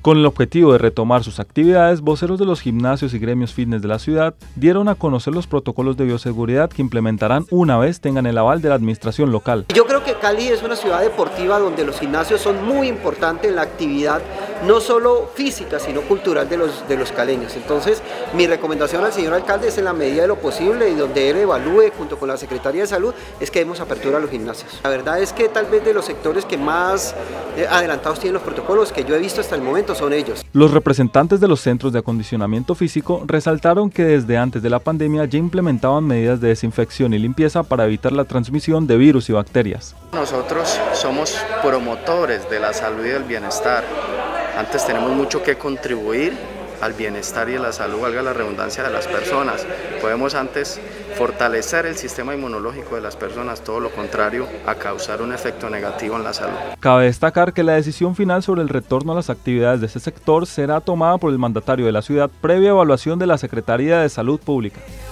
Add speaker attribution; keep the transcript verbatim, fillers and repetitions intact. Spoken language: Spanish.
Speaker 1: Con el objetivo de retomar sus actividades, voceros de los gimnasios y gremios fitness de la ciudad dieron a conocer los protocolos de bioseguridad que implementarán una vez tengan el aval de la administración local.
Speaker 2: Yo creo que Cali es una ciudad deportiva donde los gimnasios son muy importantes en la actividad, no solo física, sino cultural de los, de los caleños. Entonces, mi recomendación al señor alcalde es en la medida de lo posible y donde él evalúe junto con la Secretaría de Salud, es que demos apertura a los gimnasios. La verdad es que tal vez de los sectores que más eh, adelantados tienen los protocolos que yo he visto hasta el momento son ellos.
Speaker 1: Los representantes de los centros de acondicionamiento físico resaltaron que desde antes de la pandemia ya implementaban medidas de desinfección y limpieza para evitar la transmisión de virus y bacterias.
Speaker 3: Nosotros somos promotores de la salud y del bienestar. Antes tenemos mucho que contribuir al bienestar y a la salud, valga la redundancia, de las personas. Podemos antes fortalecer el sistema inmunológico de las personas, todo lo contrario a causar un efecto negativo en la salud.
Speaker 1: Cabe destacar que la decisión final sobre el retorno a las actividades de este sector será tomada por el mandatario de la ciudad previa evaluación de la Secretaría de Salud Pública.